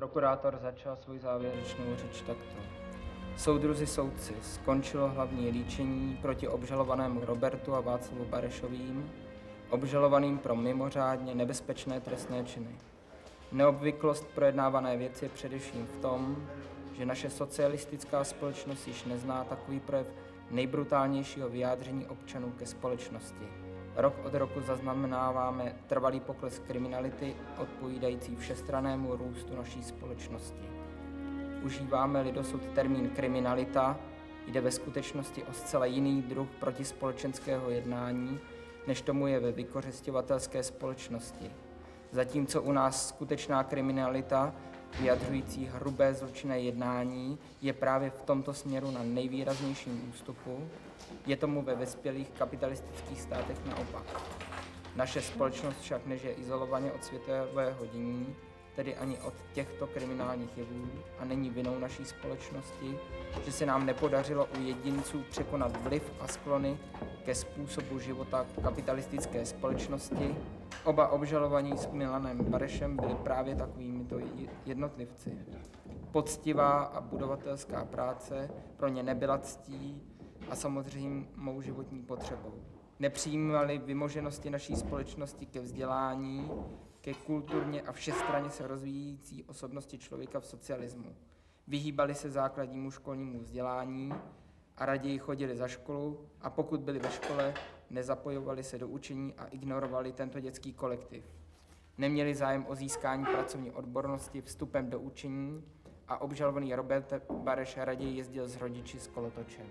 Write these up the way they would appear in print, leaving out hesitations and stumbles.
Prokurátor začal svou závěrečnou řeč takto. Soudruzi soudci, skončilo hlavní líčení proti obžalovanému Robertu a Václavu Barešovým, obžalovaným pro mimořádně nebezpečné trestné činy. Neobvyklost projednávané věci je především v tom, že naše socialistická společnost již nezná takový projev nejbrutálnějšího vyjádření občanů ke společnosti. Rok od roku zaznamenáváme trvalý pokles kriminality odpovídající všestrannému růstu naší společnosti. Užíváme-li dosud termín kriminalita, jde ve skutečnosti o zcela jiný druh protispolečenského jednání, než tomu je ve vykořisťovatelské společnosti. Zatímco u nás skutečná kriminalita, vyjadřující hrubé zločinné jednání, je právě v tomto směru na nejvýraznějším ústupu, je tomu ve vyspělých kapitalistických státech naopak. Naše společnost však nežije izolovaně od světového dění, tedy ani od těchto kriminálních jevů, a není vinou naší společnosti, že se nám nepodařilo u jedinců překonat vliv a sklony ke způsobu života kapitalistické společnosti. Oba obžalovaní s Milanem Barešem byli právě takovýmito jednotlivci. Poctivá a budovatelská práce pro ně nebyla ctí a samozřejmě mou životní potřebou. Nepřijímali vymoženosti naší společnosti ke vzdělání, ke kulturně a všestranně se rozvíjící osobnosti člověka v socialismu. Vyhýbali se základnímu školnímu vzdělání a raději chodili za školu, a pokud byli ve škole, nezapojovali se do učení a ignorovali tento dětský kolektiv. Neměli zájem o získání pracovní odbornosti vstupem do učení a obžalovaný Robert Bareš raději jezdil s rodiči s kolotočem.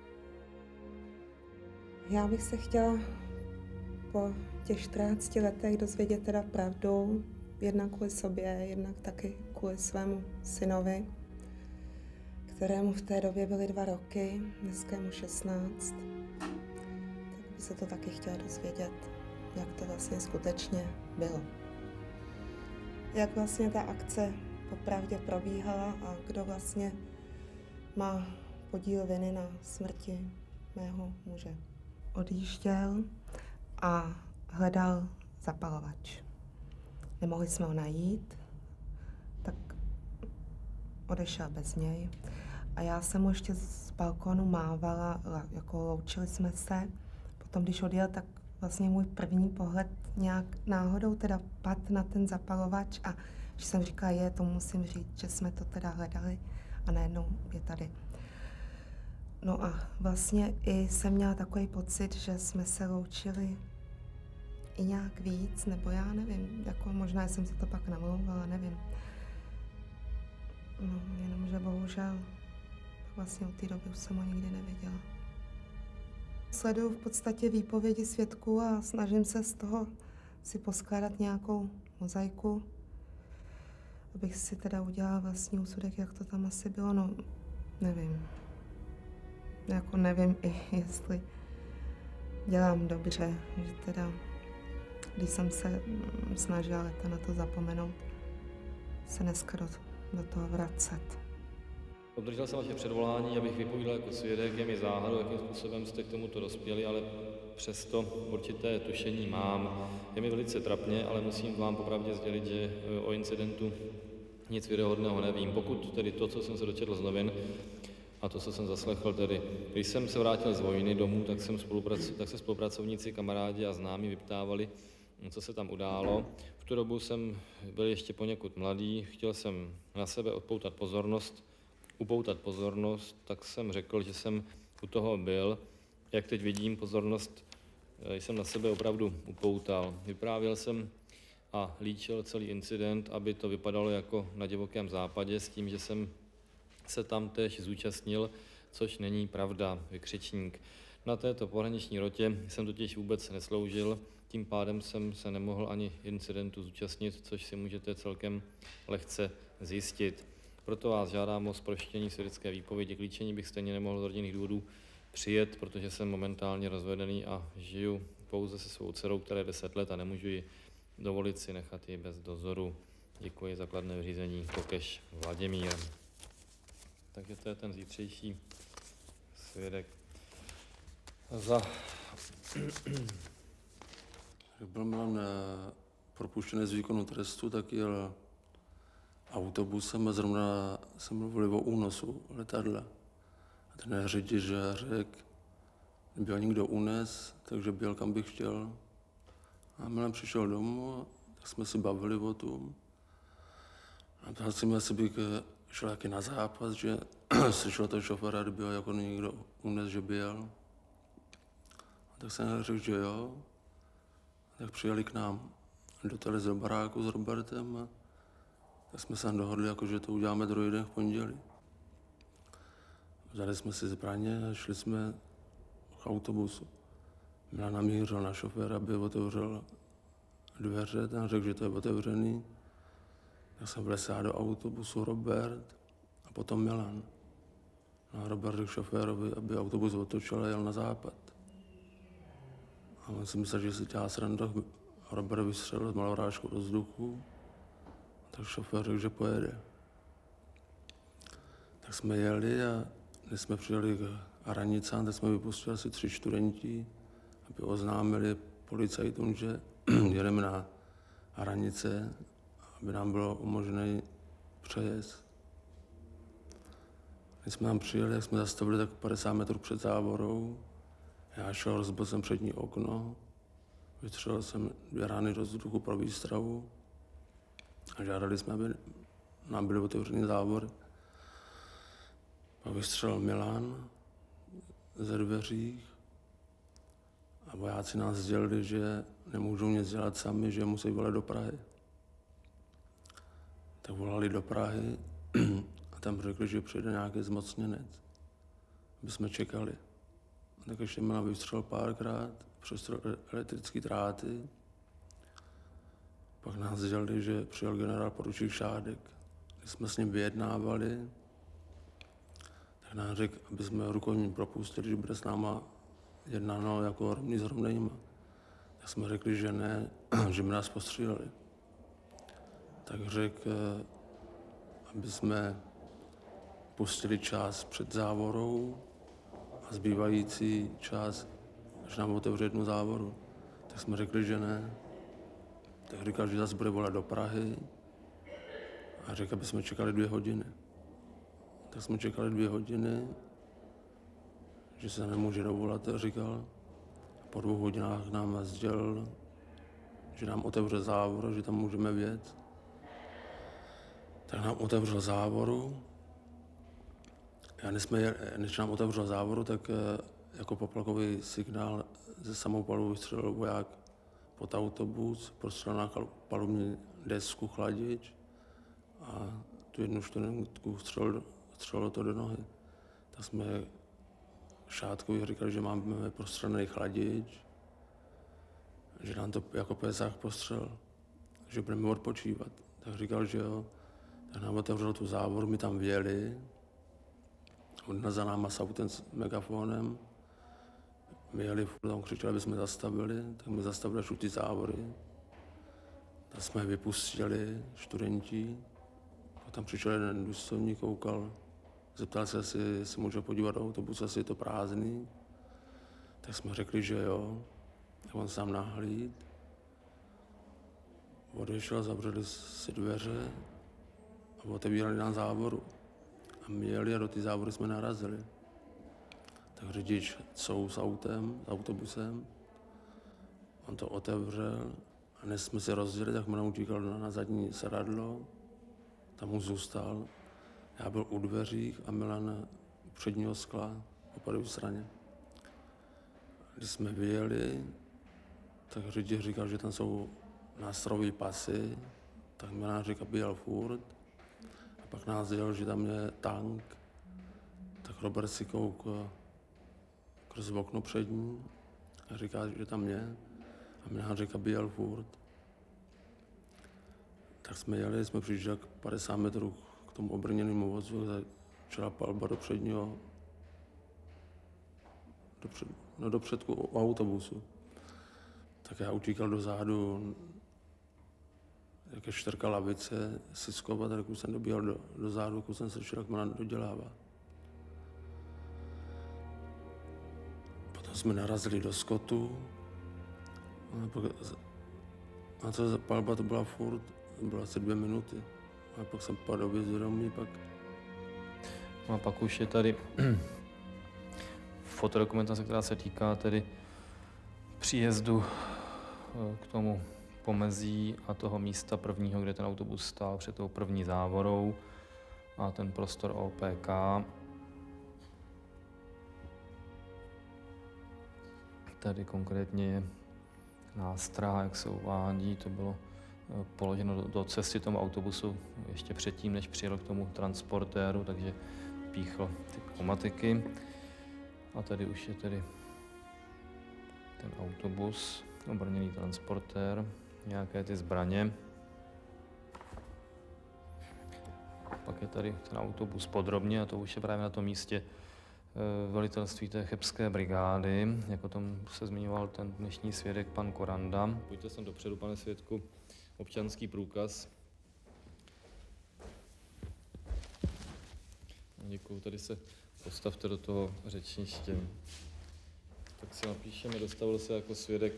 Já bych se chtěla po těch 14 letech dozvědět teda pravdu, jednak kvůli sobě, jednak taky kvůli svému synovi, kterému v té době byly 2 roky, dneska mu 16. Tak bych se to taky chtěla dozvědět, jak to vlastně skutečně bylo. Jak vlastně ta akce popravdě probíhala a kdo vlastně má podíl viny na smrti mého muže. Odjížděl a hledal zapalovač. Nemohli jsme ho najít, tak odešel bez něj. A já jsem mu ještě z balkónu mávala, jako loučili jsme se. Potom, když odjel, tak vlastně můj první pohled nějak náhodou teda padl na ten zapalovač a že jsem říkala, to musím říct, že jsme to teda hledali a najednou je tady. No a vlastně i jsem měla takový pocit, že jsme se loučili i nějak víc, nebo já nevím, jako možná jsem si to pak namlouvala, nevím. No, jenomže bohužel vlastně od té doby už jsem ho nikdy neviděla. Sleduju v podstatě výpovědi svědků a snažím se z toho si poskládat nějakou mozaiku, abych si teda udělala vlastní úsudek, jak to tam asi bylo, no nevím. Jako nevím i, jestli dělám dobře, že teda, když jsem se snažila leta na to zapomenout, se dneska do toho vracet. Obdržel jsem vaše předvolání, abych vypovídal jako svědek, je mi záhadou, jakým způsobem jste k tomuto dospěli, ale přesto určité tušení mám. Je mi velice trapně, ale musím vám popravdě sdělit, že o incidentu nic věrohodného nevím. Pokud tedy to, co jsem se dočetl z novin, a to, co jsem zaslechl tedy, když jsem se vrátil z vojny domů, tak se spolupracovníci, kamarádi a známí vyptávali, co se tam událo. V tu dobu jsem byl ještě poněkud mladý, chtěl jsem na sebe upoutat pozornost, tak jsem řekl, že jsem u toho byl. Jak teď vidím, pozornost jsem na sebe opravdu upoutal. Vyprávěl jsem a líčil celý incident, aby to vypadalo jako na divokém západě, s tím, že jsem se tam též zúčastnil, což není pravda, vykřičník. Na této pohraniční rotě jsem totiž vůbec nesloužil, tím pádem jsem se nemohl ani incidentu zúčastnit, což si můžete celkem lehce zjistit. Proto vás žádám o zproštění svědecké výpovědi. K líčení bych stejně nemohl z rodinných důvodů přijet, protože jsem momentálně rozvedený a žiju pouze se svou dcerou, která je 10 let a nemůžu ji dovolit si nechat ji bez dozoru. Děkuji za kladné vyřízení. Kokeš Vladimír. Takže to je ten zítřejší svědek. Jak byl Milan propuštěný z výkonu trestu, tak jel autobusem a zrovna jsme mluvili o únosu letadla. A ten řidič řekl, kdyby ho někdo unes, takže byl kam bych chtěl. A Milan přišel domů, tak jsme si bavili o tom. A ptal si mě, jestli bych šel taky na zápas, že slyšel toho šoféra, kdyby ho jako někdo unes, že by jel. A tak jsem řekl, že jo. A tak přijeli k nám do televize baráku s Robertem a tak jsme se dohodli, jako, že to uděláme druhý den v pondělí. Vzali jsme si zbraně a šli jsme k autobusu. Milan namířil na šoféra, aby otevřel dveře, ten řekl, že to je otevřený. Tak jsem vlesl do autobusu Robert a potom Milan. No a Robert řekl šoférovi, aby autobus otočil a jel na západ. A on si myslel, že si dělá srandu. Robert vystřelil malorážku do vzduchu, tak šofér řekl, že pojede. Tak jsme jeli a když jsme přijeli k Hranicám, tak jsme vypustili asi 3 studenti, aby oznámili policajtům, že jedeme na hranice, aby nám bylo umožněný přejezd. Když jsme tam přijeli, tak jsme zastavili tak 50 metrů před závorou. Já šel, rozbil jsem přední okno, vytřelil jsem 2 rány do vzduchu pro výstrahu a žádali jsme, aby nám byly otevřený závory. Pak vystřelil Milan ze dveří a vojáci nás sdělili, že nemůžou nic dělat sami, že musí volat do Prahy. Tak volali do Prahy a tam řekli, že přijde nějaký zmocněnec, aby jsme čekali. A tak ještě Milan vystřelil párkrát, přestřel elektrické dráty. Pak nás sdělili, že přijel generál poručík Šádek. Když jsme s ním vyjednávali, tak nám řekl, aby jsme rukojmí propustili, že bude s náma jednáno jako rovný s rovnýma. Tak jsme řekli, že ne, že by nás postříleli. Tak řekl, aby jsme pustili čas před závorou a zbývající čas, až nám otevře jednu závoru. Tak jsme řekli, že ne. Tak říkal, že zase bude volat do Prahy a řekl, aby jsme čekali 2 hodiny. Tak jsme čekali 2 hodiny, že se nemůže dovolat, říkal. Po 2 hodinách nám sdělil, že nám otevře závor, že tam můžeme vjet. Tak nám otevřel závoru. A než nám otevřel závoru, tak jako poplakový signál ze samopalů vystřelil voják pod autobus, prostřelil na palubní desku chladič a tu jednu studentku střelilo to do nohy. Tak jsme Šátkovi říkali, že máme prostřelený chladič, že nám to jako pésách postřel, že budeme odpočívat. Tak říkal, že jo. Tak nám otevřel tu závoru, my tam vjeli, on za náma s autem s megafonem. My jeli, tam křičeli, aby jsme zastavili, tak my zastavili až u ty závory. Tak jsme je vypustili, studenti. Potom přišel jeden důstojník, koukal, zeptal se, jestli může podívat do autobusu, jestli je to prázdný. Tak jsme řekli, že jo. Tak on sám nahlíd. Odešel, zavřeli si dveře a otevírali nám závoru. A my jeli a do ty závory jsme narazili. Tak řidič s autem, s autobusem, on to otevřel a než jsme se rozdělili, tak Milan utíkal na zadní sedadlo, tam mu zůstal. Já byl u dveřích a Milan u předního skla po pravé straně. Když jsme vyjeli, tak řidič říkal, že tam jsou nástrojové pasy, tak Milan říkal, aby jel furt. A pak nás dělal, že tam je tank, tak Robert si koukal skrz okno přední a říká, že tam je. A Milan říká, aby jel furt. Tak jsme jeli, jsme přišli 50 metrů k tomu obrněnému vozu, začala palba do předního, do předku autobusu. Tak já utíkal dozadu, jak je 4 lavice, si skovat, tak už jsem dobíhal do zádu, když jsem slyšel, jak Milan dodělává. Potom jsme narazili do skotu. A co za palba to byla furt, to bylo asi 2 minuty. A pak jsem padl bezvědomý, pak... No a pak už je tady fotodokumentace, která se týká tedy příjezdu k tomu pomezí a toho místa prvního, kde ten autobus stál před tou první závorou a ten prostor OPK. Tady konkrétně je nástraha, jak se uvádí, to bylo položeno do cesty tomu autobusu ještě předtím, než přijel k tomu transportéru, takže píchl ty pneumatiky. A tady už je tedy ten autobus, obrněný transportér, nějaké ty zbraně. Pak je tady ten autobus podrobně a to už je právě na tom místě velitelství té chebské brigády, jak o tom se zmiňoval ten dnešní svědek pan Koranda. Pojďte sem dopředu, pane svědku, občanský průkaz. Děkuju, tady se postavte do toho řečniště. Tak si napíšeme, dostavil se jako svědek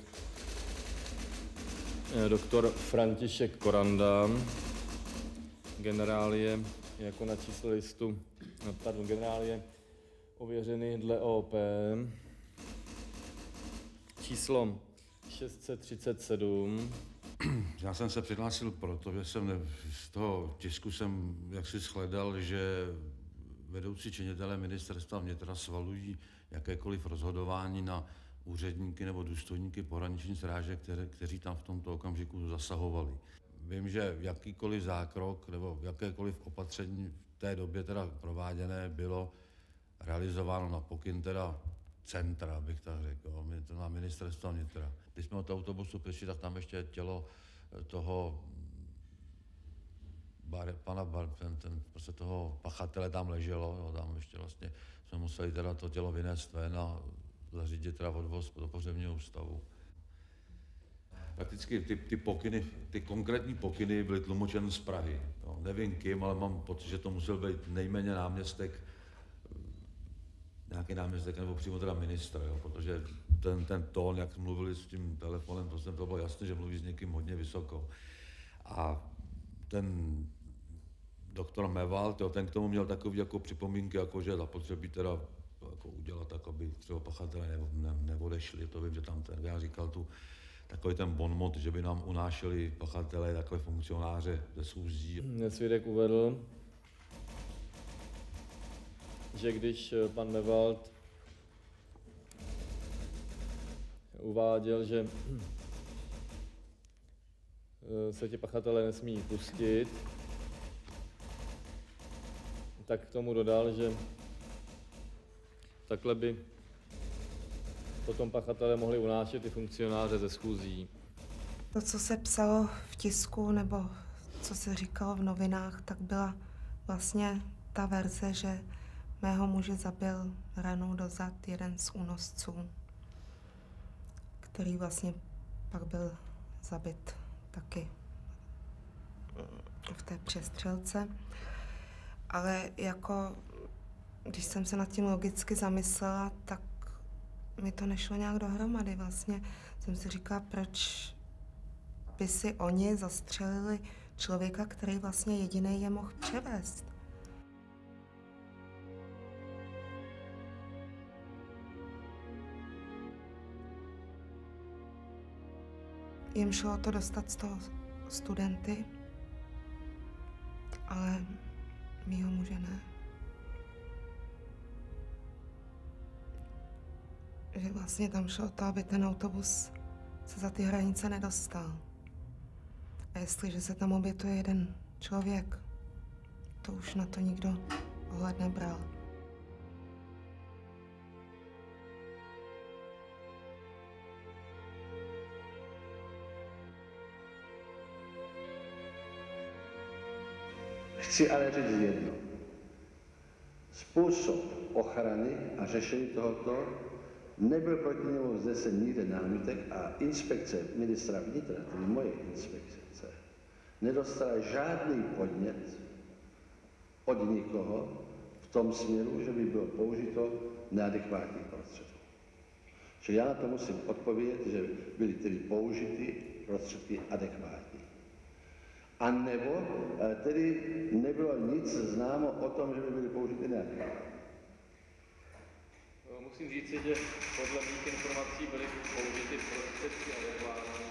doktor František Koranda, generálie jako na čísle listu, generálie ověřený dle OP, číslo 637. Já jsem se přihlásil proto, že jsem z toho tisku jsem jaksi shledal, že vedoucí činitelé ministerstva vnitra svalují jakékoliv rozhodování na úředníky nebo důstojníky pohraniční stráže, kteří tam v tomto okamžiku zasahovali. Vím, že jakýkoliv zákrok nebo jakékoliv opatření v té době teda prováděné bylo realizováno na pokyn teda centra, bych tak řekl, na ministerstva vnitra. Když jsme od autobusu přišli, tak tam ještě tělo toho prostě toho pachatele tam leželo, jo, tam ještě vlastně jsme museli teda to tělo vynést ven a zařídit teda odvoz do pohřebního ústavu. Prakticky ty pokyny, ty konkrétní pokyny byly tlumočeny z Prahy. Jo. Nevím kým, ale mám pocit, že to musel být nejméně náměstek, nějaký náměstek nebo přímo teda ministr, jo, protože ten tón, jak mluvili s tím telefonem, to bylo jasné, že mluví s někým hodně vysoko. A ten doktor Mewald, ten k tomu měl takový jako připomínky, jako že zapotřebí teda jako udělat tak, aby třeba pachatelé neodešli. To vím, že tam ten já říkal takový ten bonmot, že by nám unášeli pachatelé takové funkcionáře ze schůzí. Svědek uvedl, že když pan Mewald uváděl, že se ti pachatelé nesmí pustit, tak k tomu dodal, že takhle by potom pachatelé mohli unášet ty funkcionáře ze schůzí. To, co se psalo v tisku nebo co se říkalo v novinách, tak byla vlastně ta verze, že mého muže zabil ranou do zad jeden z únosců, který vlastně pak byl zabit taky v té přestřelce. Ale jako, když jsem se nad tím logicky zamyslela, tak mi to nešlo nějak dohromady. Vlastně jsem si říkala, proč by si oni zastřelili člověka, který vlastně jediný je mohl převést. Jim šlo o to dostat z toho studenty, ale mýho muže ne. Že vlastně tam šlo o to, aby ten autobus se za ty hranice nedostal. A jestliže se tam obětuje jeden člověk, to už na to nikdo ohled nebral. Chci ale říct jedno. Způsob ochrany a řešení tohoto nebyl proti němu vznesen nikde námitek a inspekce ministra vnitra, tedy moje inspekce, nedostala žádný podnět od nikoho v tom směru, že by bylo použito neadekvátní prostředky. Čili já na to musím odpovědět, že byly tedy použity prostředky adekvátní. A nebo tedy nebylo nic známo o tom, že by byly použity nějaké. Musím říct, že podle mých informací byly použity prostředky adekvátní.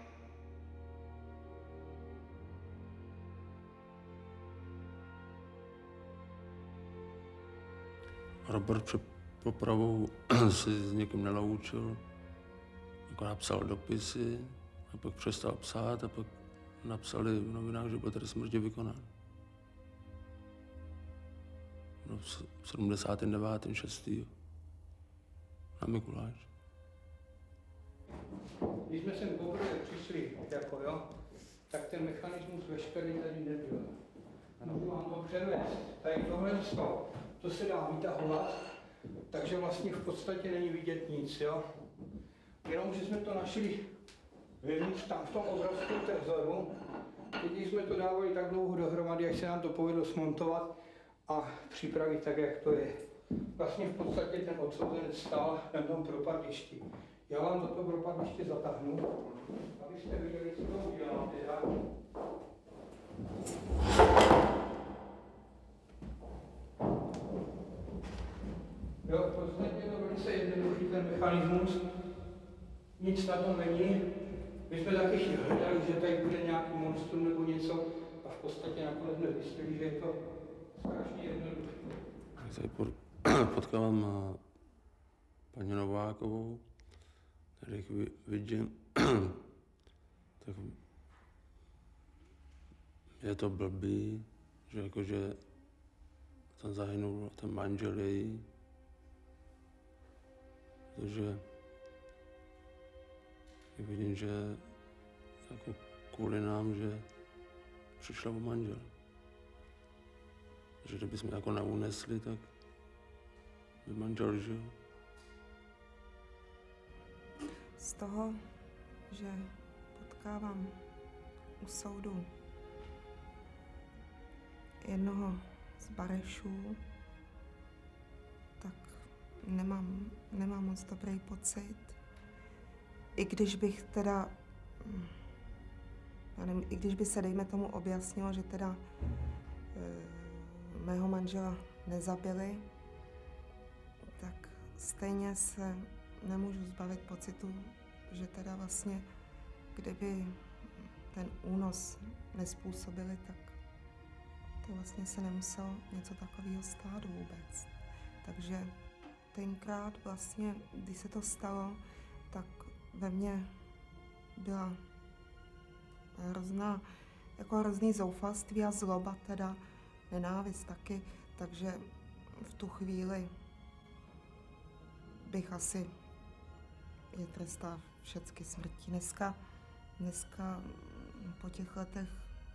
Robert před popravou si s někým neloučil, akorát psal dopisy, a pak přestal psát a pak napsali v novinách, že byl trest smrti vykonán. No, v 79.6. na Mikuláš. Když jsme sem poprvé přišli, tak ten mechanismus veškerý tady nebyl. Můžu vám to převést. Tady tohle to se dá vytahovat, takže vlastně v podstatě není vidět nic, jo. Jenom, že jsme to našli vevnitř tam v tom obrovském trezoru, když jsme to dávali tak dlouho dohromady, jak se nám to povedlo smontovat a připravit tak, jak to je. Vlastně v podstatě ten odsouzenec stál na tom propadlišti. Já vám do toho propadliště zatáhnu, abyste viděli, co to udělám teda. Jo, v podstatě je to velice jednoduchý ten mechanismus, nic na tom není. My jsme taky hledali, že tady bude nějaký monstrum nebo něco a v podstatě nakonec jsme zjistili, že je to strašně jednoduché. Tady potkávám paní Novákovou, když vidím, tak je to blbý, že jakože tam zahynul ten manžel její, protože vidím, že jako kvůli nám, že přišla o manžel. Že kdybychom jako neunesli, tak by manžel žil. Z toho, že potkávám u soudu jednoho z Barešů, tak nemám moc dobrý pocit. I když bych teda, i když by se, dejme tomu, objasnilo, že teda mého manžela nezabili, tak stejně se nemůžu zbavit pocitu, že teda vlastně, kdyby ten únos nezpůsobili, tak to vlastně se nemuselo něco takového stát vůbec. Takže tenkrát vlastně, když se to stalo, tak ve mně byla hrozný zoufalství a zloba, teda nenávist taky, takže v tu chvíli bych asi je trestala všecky smrtí. Dneska po těch letech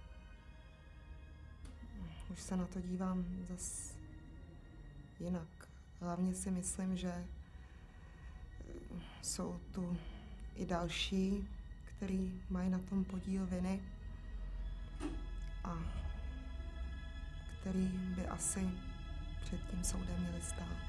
už se na to dívám zas jinak. Hlavně si myslím, že jsou tu i další, kteří mají na tom podíl viny a který by asi před tím soudem měli stát.